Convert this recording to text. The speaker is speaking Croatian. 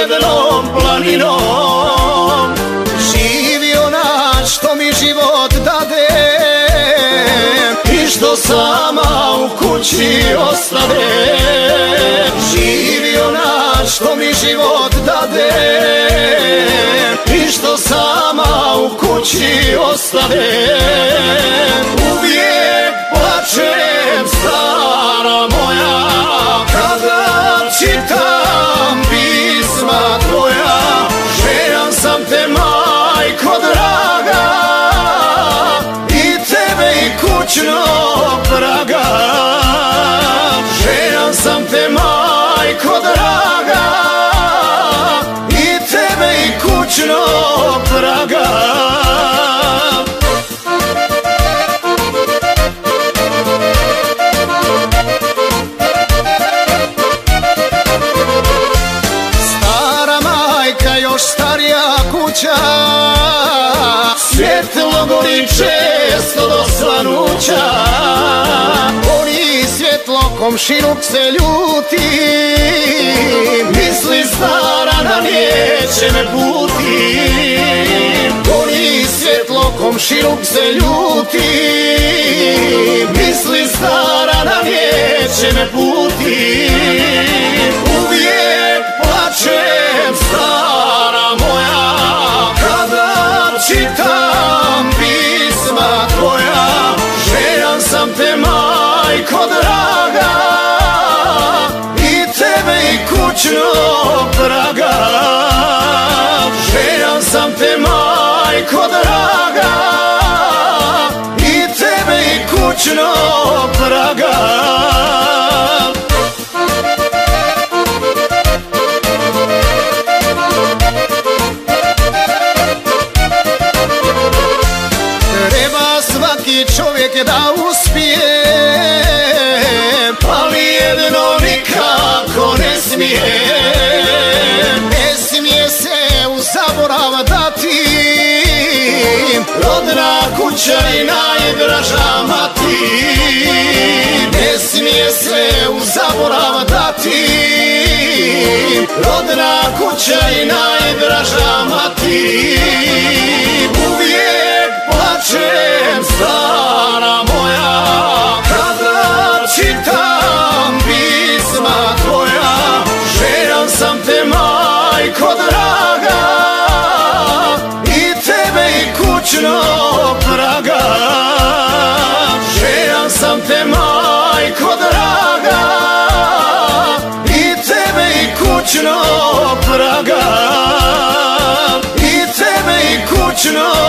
jednom planinom živi ona što mi život dade i što sama u kući ostave. Živi ona što mi život dade i što sama u kući ostave. Uvijek plačem, stara moja, kada čitam pisma tvoja. Željan sam te, majko draga, i tebe i kućnog praga. Željan sam te, majko draga, i tebe i kućnog praga. Starija kuća, svjetlo gori često do svanuća. Oni svjetlo, komšinuk se ljuti, misli stara da neće me puti. Oni svjetlo, komšinuk se ljuti, misli stara da neće me puti. Uvijek plačem, stara moja, kada čitam pisma tvoja. Željan sam te, majko draga, i tebe i kućnog praga. Željan sam te, majko draga, i tebe i kućnog praga. Svaki čovjek da uspije, ali jedno nikako ne smije. Ne smije se u zaborav dati rodna kuća i najdraža mati. Ne smije se u zaborav dati rodna kuća i najdraža mati. Uvijek plačem, stara moja, kada čitam pisma tvoja. Željan sam te, majko draga, i tebe i kućnog praga. Željan sam te, majko draga, i tebe i kućnog praga. I tebe i kućnog